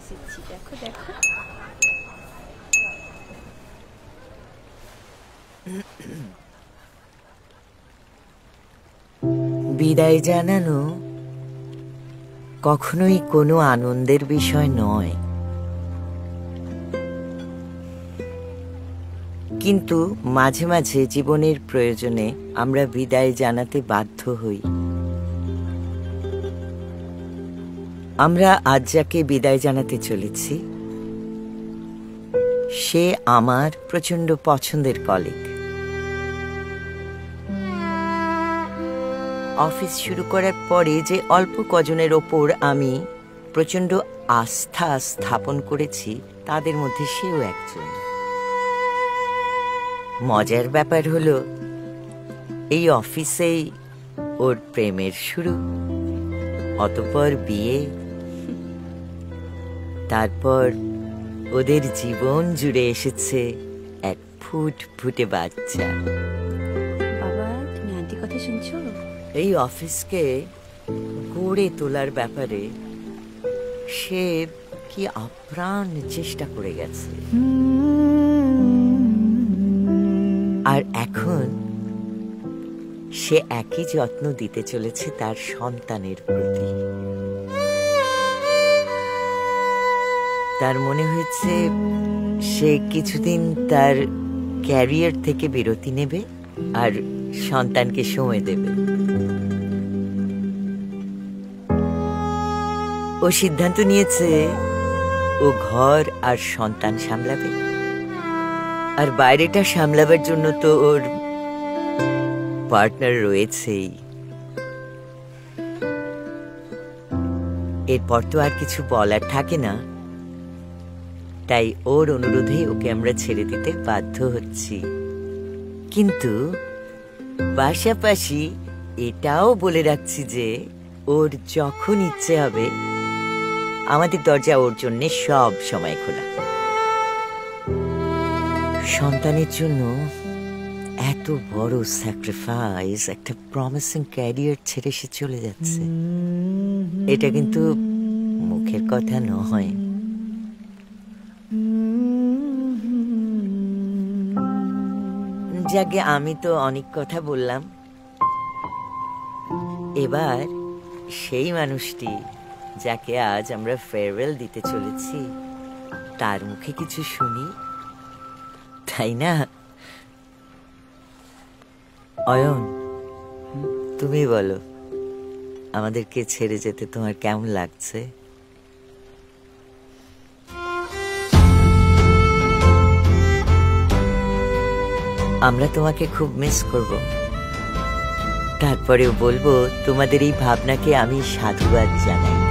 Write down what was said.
দিচ্ছি, দেখো দেখো। বিদায় জানানো কখনোই কোনো আনন্দের বিষয় নয়, কিন্তু মাঝে মাঝে জীবনের প্রয়োজনে আমরা বিদায় জানাতে বাধ্য হই। আমরা আজ যাকে বিদায় জানাতে চলেছি সে আমার প্রচন্ড পছন্দের কলিগ। অফিস শুরু করার পরে যে অল্প কজনের ওপর আমি প্রচন্ড আস্থা স্থাপন করেছি তাদের মধ্যে সেও একজন। মজার ব্যাপার হলো এই অফিসেই ওর প্রেমের শুরু, অতঃপর বিয়ে, তারপর ওদের জীবন জুড়ে এসেছে এক ফুটফুটে বাচ্চা। বাবা, তুমি আন্টির কথা শুনছো? এই অফিসকে গড়ে তোলার ব্যাপারে সে কি আপ্রাণ চেষ্টা করে গেছে, আর এখন সে একই যত্ন দিতে চলেছে তার সন্তানের প্রতি। তার মনে হয়েছে সে কিছুদিন তার ক্যারিয়ার থেকে বিরতি নেবে আর সন্তানকে সময় দেবে। ও সিদ্ধান্ত নিয়েছে ও ঘর আর সন্তান সামলাবে, আর বাইরেটা সামলাবার জন্য তো ওর পার্টনার রয়েছেই। এরপর তো আর কিছু বলার থাকে না, তাই ওর অনুরোধে ওকে আমরা ছেড়ে দিতে বাধ্য হচ্ছি। কিন্তু পাশাপাশি এটাও বলে রাখছি যে ওর যখন ইচ্ছে হবে আমাদের দরজা ওর জন্য সব সময় খোলা। সন্তানের জন্য এত বড় স্যাক্রিফাইস, একটা প্রমিসিং ক্যারিয়ার ছেড়ে সে চলে যাচ্ছে, এটা কিন্তু মুখের কথা নয়। যাকে আমি তো অনেক কথা বললাম, এবার সেই মানুষটি যাকে আজ আমরা ফেয়ারওয়েল দিতে চলেছি তার মুখে কিছু শুনি, তাই না? অয়ন, তুমি বলো, আমাদেরকে ছেড়ে যেতে তোমার কেমন লাগছে? আমরা তোমাকে খুব মিস করব, তারপরেও বলবো তোমাদের এই ভাবনাকে আমি সাধুবাদ জানাই।